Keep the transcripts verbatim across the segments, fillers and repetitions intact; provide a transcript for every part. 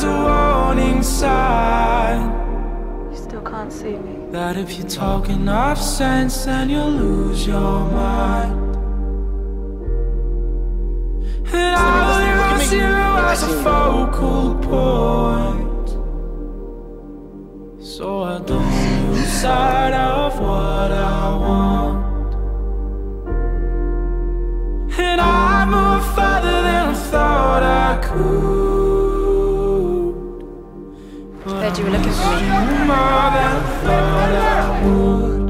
as a warning sign You still can't see me. that if you talk enough sense, then you'll lose your mind. And I'll use you as a focal point, so I don't lose sight of what I want. And I move further than I thought I could, but Heard you were looking for me. more than I thought I would.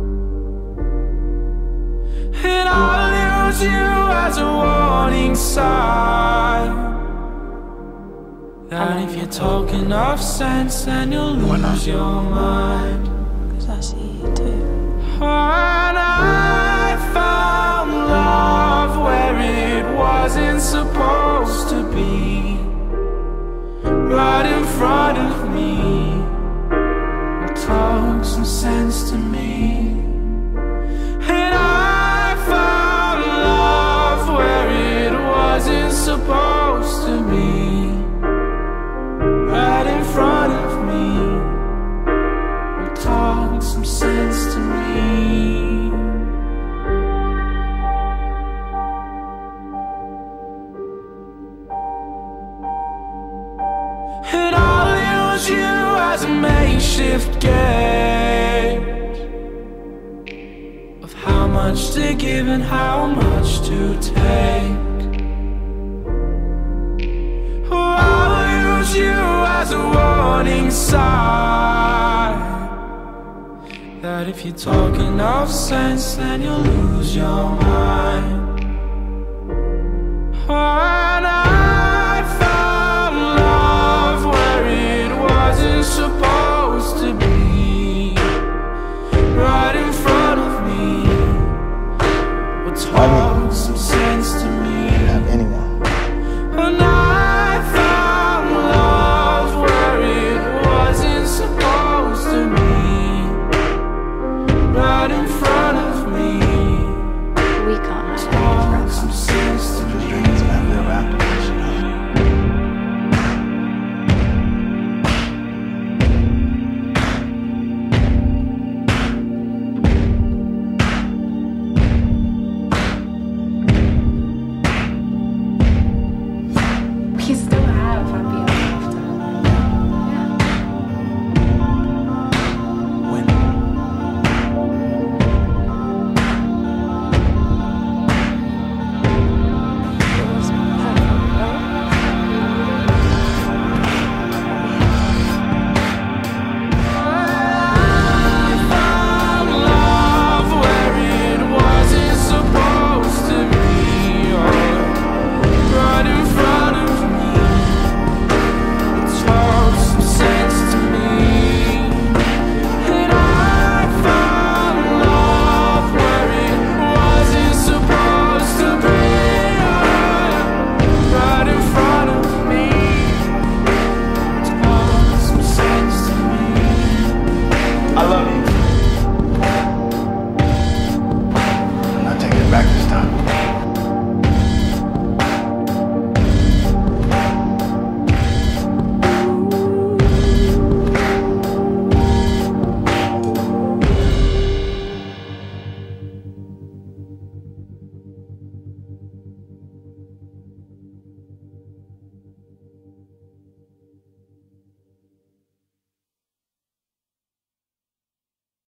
And I'll use you as a warning sign that if you talk enough sense, then you'll lose your mind. Because I see you too. And I found love where it wasn't supposed to be, right in front of me. Talk some sense to me. And I found love where it wasn't supposed to be, right in front of me. Talk some sense to me. And I'll use you as a makeshift gauge of how much to give and how much to take. Or I'll use you as a warning sign that if you talk enough sense, then you'll lose your mind. Oh,